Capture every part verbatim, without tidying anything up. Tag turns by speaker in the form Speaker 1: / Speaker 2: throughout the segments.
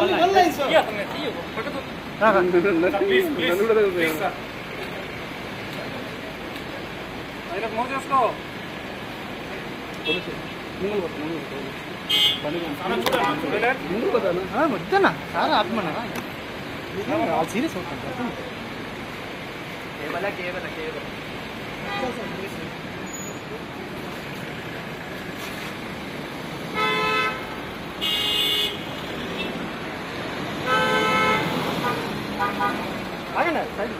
Speaker 1: వద్దనా sir ఆత్మనా serious అవుతుంది కేవల కేవల కేవల आगे ना साइड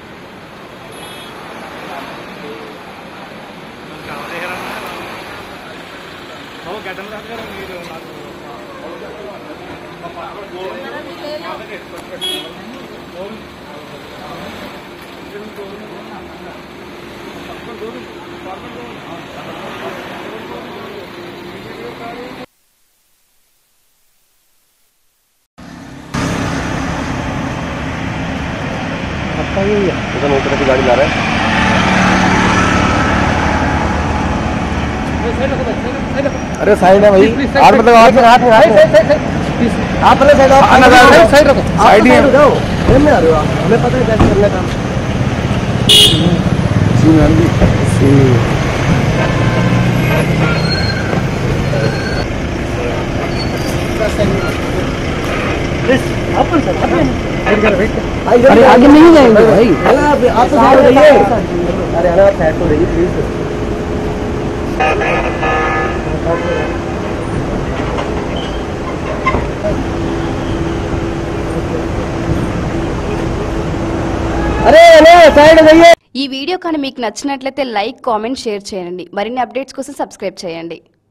Speaker 1: वो गैटन रख कर మీరు
Speaker 2: इधर ऊपर की गाड़ी ला रहा है। अरे साइड है भाई, हाथ मतलब हाथ में हाथ में हाथ में आप पहले साइड आप साइड रखो, साइड ही रहो, में आ रहे हो आप, हमें पता है कैसे करना काम। सी मैम जी सी अपन सर अरे आगे नहीं जाएंगे भाई, आप तो साइड रहिए। अरे अरे आप साइड तो रहिए प्लीज। अरे अरे साइड रहिए।
Speaker 3: ఈ వీడియో కానీ మీకు నచ్చినట్లయితే లైక్ కామెంట్ షేర్ చేయండి. మరిన్ని అప్డేట్స్ కోసం సబ్స్క్రైబ్ చేయండి.